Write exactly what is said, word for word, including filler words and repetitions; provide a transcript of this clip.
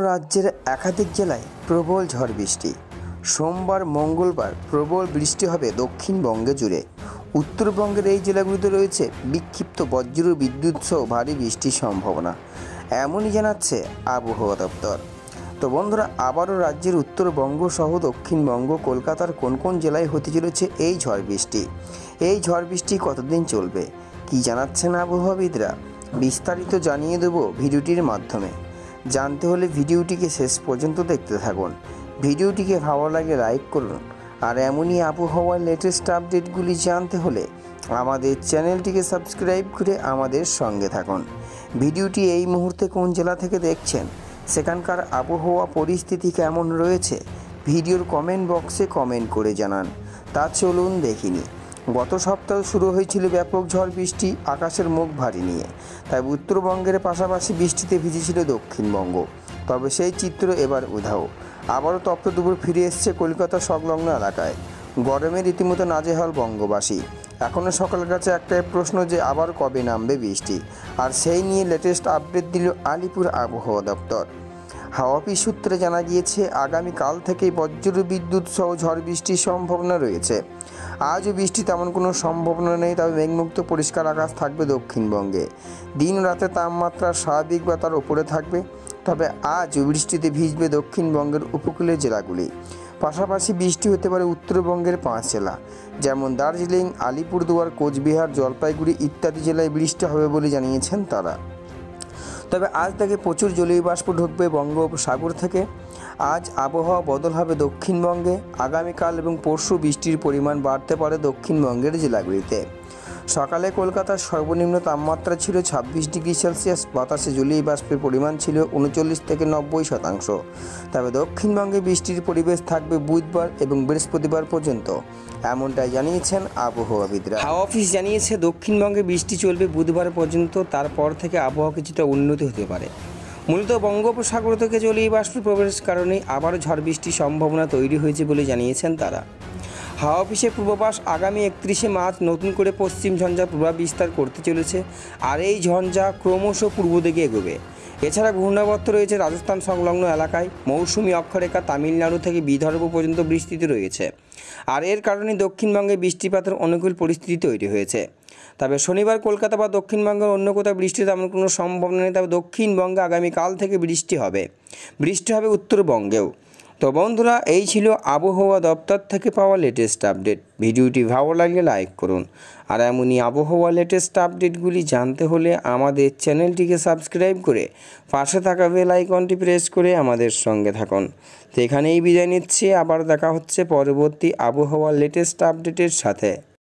রাজ্যের একাধিক জেলায় প্রবল ঝড় বৃষ্টি। সোমবার মঙ্গলবার প্রবল বৃষ্টি হবে দক্ষিণবঙ্গে জুড়ে। উত্তরবঙ্গের এই জেলাগুলিতে রয়েছে বিক্ষিপ্ত বজ্র বিদ্যুৎ সহ ভারী বৃষ্টির সম্ভাবনা, এমনই জানাচ্ছে আবহাওয়া দপ্তর। তো বন্ধুরা, আবারও রাজ্যের উত্তরবঙ্গ সহ দক্ষিণবঙ্গ কলকাতার কোন কোন জেলায় হতে চলেছে এই ঝড় বৃষ্টি, এই ঝড় বৃষ্টি কতদিন চলবে, কি জানাচ্ছেন আবহাওয়াবিদরা, বিস্তারিত জানিয়ে দেব ভিডিওটির মাধ্যমে। জানতে হলে ভিডিওটিকে শেষ পর্যন্ত দেখতে থাকুন। ভিডিওটিকে ভালো লাগে লাইক করুন, আর এমনই আবহাওয়ার লেটেস্ট আপডেটগুলি জানতে হলে আমাদের চ্যানেলটিকে সাবস্ক্রাইব করে আমাদের সঙ্গে থাকুন। ভিডিওটি এই মুহূর্তে কোন জেলা থেকে দেখছেন, সেখানকার আবহাওয়া পরিস্থিতি কেমন রয়েছে, ভিডিওর কমেন্ট বক্সে কমেন্ট করে জানান। তা চলুন দেখিনি। গত সপ্তাহ শুরু হয়েছিল ব্যাপক ঝড় বৃষ্টি আকাশের মুখ ভারী নিয়ে, তাই উত্তরবঙ্গের পাশাপাশি বৃষ্টিতে ভিজেছিল দক্ষিণবঙ্গ। তবে সেই চিত্র এবার উধাও। আবারও তপ্ত দুপুর ফিরে এসছে কলকাতা সংলগ্ন এলাকায়। গরমে রীতিমতো নাজেহাল বঙ্গবাসী। এখনও সকালের কাছে একটাই প্রশ্ন, যে আবার কবে নামবে বৃষ্টি, আর সেই নিয়ে লেটেস্ট আপডেট দিল আলিপুর আবহাওয়া দপ্তর। হাওয়া অফিস সূত্রে জানা গিয়েছে, আগামীকাল থেকেই বজ্র বিদ্যুৎ সহ ঝড় বৃষ্টির সম্ভাবনা রয়েছে। আজও বৃষ্টি তেমন কোনো সম্ভাবনা নেই, তবে মেঘমুক্ত পরিষ্কার আকাশ থাকবে দক্ষিণবঙ্গে। দিন রাতে তাপমাত্রা স্বাভাবিক বা তার উপরে থাকবে। তবে আজ বৃষ্টিতে ভিজবে দক্ষিণবঙ্গের উপকূলের জেলাগুলি। পাশাপাশি বৃষ্টি হতে পারে উত্তরবঙ্গের পাঁচ জেলা, যেমন দার্জিলিং, আলিপুরদুয়ার, কোচবিহার, জলপাইগুড়ি ইত্যাদি জেলায় বৃষ্টি হবে বলে জানিয়েছেন তারা। তবে আজ থেকে প্রচুর জলীয় বাষ্প ঢুকবে বঙ্গোপসাগর থেকে। আজ আবহাওয়া বদল হবে দক্ষিণবঙ্গে। আগামীকাল এবং পরশু বৃষ্টির পরিমাণ বাড়তে পারে দক্ষিণবঙ্গের জেলাগুলিতে। সকালে কলকাতার সর্বনিম্ন তাপমাত্রা ছিল ছাব্বিশ ডিগ্রি সেলসিয়াস, বাতাসে জলীয় বাষ্পের পরিমাণ ছিল উনচল্লিশ থেকে নব্বই শতাংশ। তবে দক্ষিণবঙ্গে বৃষ্টির পরিবেশ থাকবে বুধবার এবং বৃহস্পতিবার পর্যন্ত, এমনটাই জানিয়েছেন আবহাওয়াবিদরা। হাওয়া অফিস জানিয়েছে, দক্ষিণবঙ্গে বৃষ্টি চলবে বুধবার পর্যন্ত, তারপর থেকে আবহাওয়া কিছুটা উন্নতি হতে পারে। মূলত বঙ্গোপসাগর থেকে জলীয় বাষ্পের প্রবেশের কারণে আবারও ঝড় বৃষ্টির সম্ভাবনা তৈরি হয়েছে বলে জানিয়েছেন তারা। হাওয়া অফিসের পূর্বাভাস, আগামী একত্রিশে মার্চ নতুন করে পশ্চিম ঝঞ্ঝা প্রভাব বিস্তার করতে চলেছে, আর এই ঝঞ্ঝা ক্রমশ পূর্ব দিকে এগোবে। এছাড়া ঘূর্ণাবর্ত রয়েছে রাজস্থান সংলগ্ন এলাকায়। মৌসুমি অক্ষরেখা তামিলনাড়ু থেকে বিদর্ভ পর্যন্ত বৃষ্টিতে রয়েছে, আর এর কারণে দক্ষিণবঙ্গে বৃষ্টিপাতের অনুকূল পরিস্থিতি তৈরি হয়েছে। তবে শনিবার কলকাতা বা দক্ষিণবঙ্গের অন্য কোথাও বৃষ্টি তেমন কোনো সম্ভাবনা নেই। তবে দক্ষিণবঙ্গে আগামীকাল থেকে বৃষ্টি হবে, বৃষ্টি হবে উত্তরবঙ্গেও। তো বন্ধুরা, এই ছিল আবহাওয়া দপ্তর থেকে পাওয়া লেটেস্ট আপডেট। ভিডিওটি ভালো লাগলে লাইক করুন, আর এমনই আবহাওয়া লেটেস্ট আপডেটগুলি জানতে হলে আমাদের চ্যানেলটিকে সাবস্ক্রাইব করে পাশে থাকা বেল আইকনটি প্রেস করে আমাদের সঙ্গে থাকুন। তো এখানেই বিদায় নিচ্ছি, আবার দেখা হচ্ছে পরবর্তী আবহাওয়া লেটেস্ট আপডেটের সাথে।